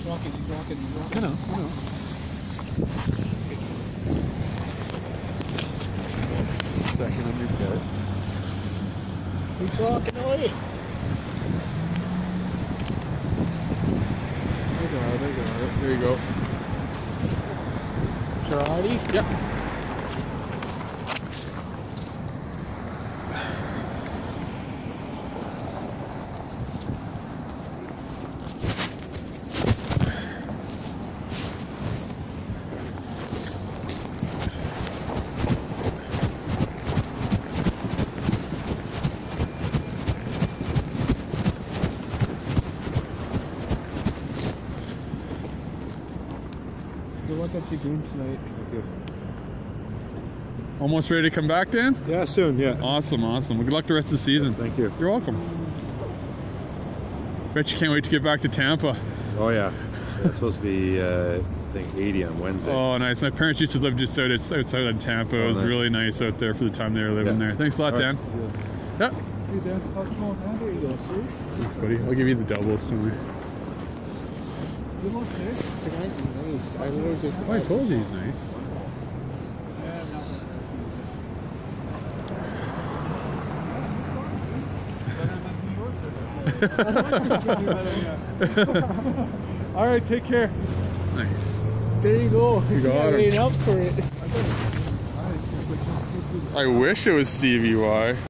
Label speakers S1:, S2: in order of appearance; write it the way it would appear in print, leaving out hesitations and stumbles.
S1: rocking.
S2: I know. Second on your bed.
S1: He's rocking away.
S2: I got it. There you go.
S1: Girardi?
S2: Yep.
S1: So what are you doing tonight?
S2: Almost ready to come back, Dan?
S3: Yeah, soon, yeah.
S2: Awesome. Well, good luck the rest of the season.
S3: Thank you.
S2: You're welcome. Bet you can't wait to get back to Tampa.
S3: Oh, yeah. It's supposed to be, I think, 80 on Wednesday.
S2: Oh, nice. My parents used to live just outside of Tampa. It was
S3: nice.
S2: Really nice out there for the time they were living there. Thanks a lot, Dan. Yeah.
S1: Hey, Dan, how's it going? There you go, sir.
S2: Thanks, buddy. I'll give you the doubles tonight.
S1: Good luck, there. The guy's nice. I literally just...
S2: Oh, I told you he's nice.
S1: All right, take care.
S2: Nice.
S1: There you go.
S2: You got it.
S1: Up for it.
S2: I wish it was Stevie Y.